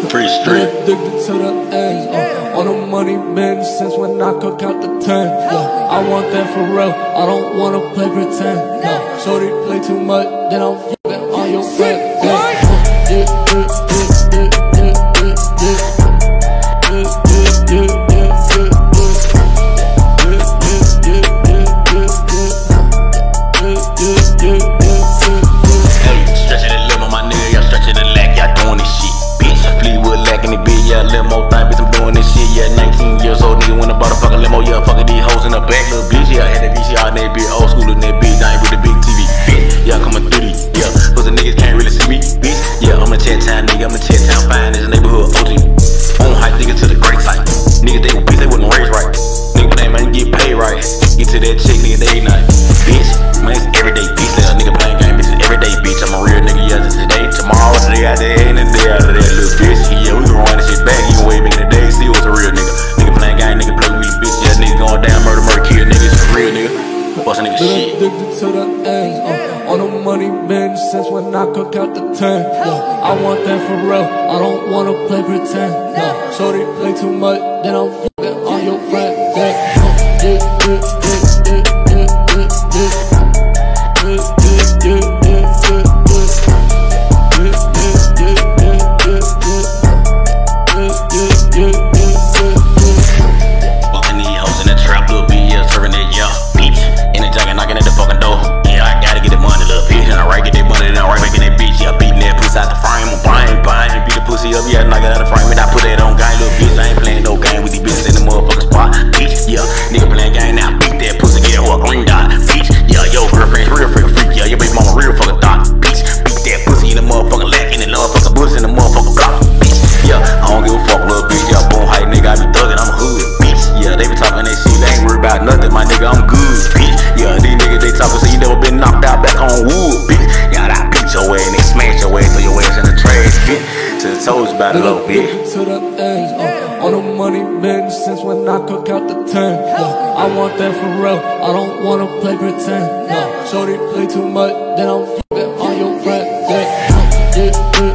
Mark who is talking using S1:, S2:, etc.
S1: Pretty street.
S2: Addicted to the ends. On the money been since when I could count to 10. I want that for real. I don't wanna play pretend. Shorty play too much, then I'm fucking on your friend.
S1: Limo thing, bitch, I'm doing this shit, yeah. 19 years old, nigga, when I bought a fucking limo, yeah. Fucking these hoes in the back, little bitch, yeah. Had that VCR in that bitch, old school in that bitch, dying with the big TV, bitch, yeah. Coming through these, yeah. Cause the niggas can't really see me, bitch, yeah. I'm a chat town nigga, I'm a chat town fine, this neighborhood OG. On hype nigga to the great side. Niggas, they were bitch, they wasn't raised right. Nigga, playing, man, get paid right. Get to that chick, nigga, they ain't night. Bitch, man, it's everyday, bitch. Little nigga playing game, bitch, it's everyday, bitch. I'm a real nigga, yeah. Today, tomorrow, today out there, and the day out of that little bitch, yeah. We can run this shit back, even way back in the day, see what's a real nigga. Nigga playing game, nigga play with me, bitch, yeah. Nigga going down, murder, kill, nigga, it's a real nigga. Bustin' nigga shit.
S2: Addicted to the ends. On the money been since when I could count to 10. I want that for real. I don't wanna play pretend. Shorty play too much, then I'm fucking on your friend.
S1: Yeah, knock it out of frame, and I put that on game, little bitch. I ain't playing no game with these bitches in the motherfucking spot, bitch. Yeah, nigga playing game now, beat that pussy, get her a green dot, bitch. Yeah, yo, girlfriend's real freaking freak, yeah, your baby mama real fucking thought, bitch. Beat that pussy in the motherfucking lack, in the motherfucking bush in the motherfucking block, bitch. Yeah, I don't give a fuck, little bitch. Yeah, boom hype, nigga, I be thuggin', I'm a hood, bitch. Yeah, they be talking that shit, they ain't worried about nothing, my nigga, I'm good, bitch. Yeah, these niggas they talkin', so you never been knocked out back on wood, bitch. Yeah, I beat your ass and they smash your ass, throw your ass in the trash, bitch. Told you about it, little bitch.
S2: To the ends. On the money been since when I could count to 10. I want that for real. I don't wanna play pretend. Shorty play too much, then I'm fucking on your friend.